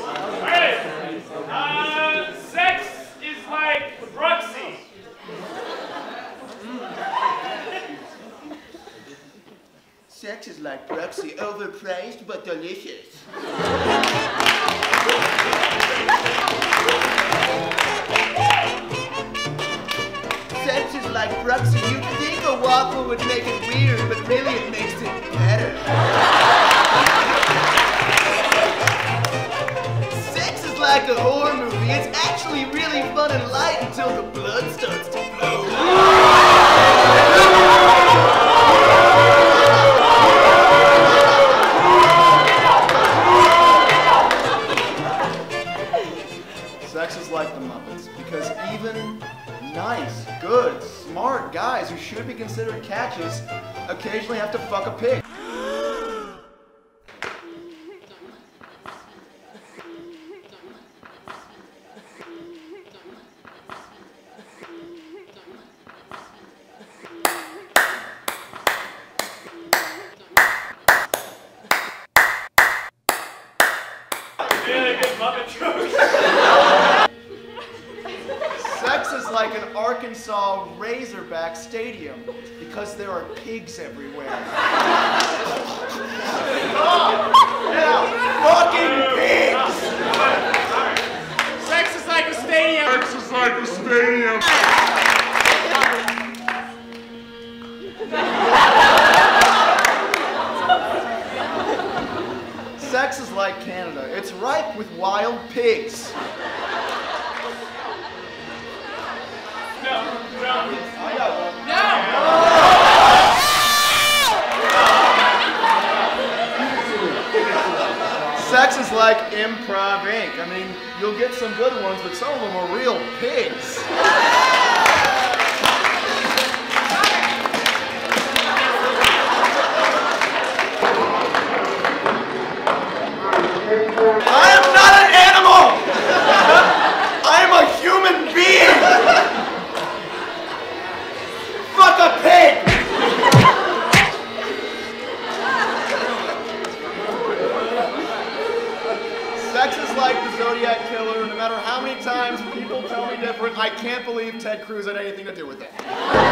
Hey, sex is like Bruxy. Sex is like Bruxy, overpriced but delicious. Sex is like Bruxy. You'd think a waffle would make it weird, but really it makes it better. Sex is like a horror movie. It's actually really fun and light until the blood starts to flow. Sex is like the Muppets, because even nice, good, smart guys who should be considered catches occasionally have to fuck a pig. Really good Muppet joke. Sex is like an Arkansas Razorback stadium because there are pigs everywhere. Yeah, fucking pigs! Sex is like a stadium. Sex is like a stadium. Sex is like Canada. It's ripe with wild pigs. Sex is like Improv Inc. I mean, you'll get some good ones, but some of them are real pigs. I am not an animal! I am a human being! Fuck a pig! Sex is like the Zodiac Killer. No matter how many times people tell me different, I can't believe Ted Cruz had anything to do with it.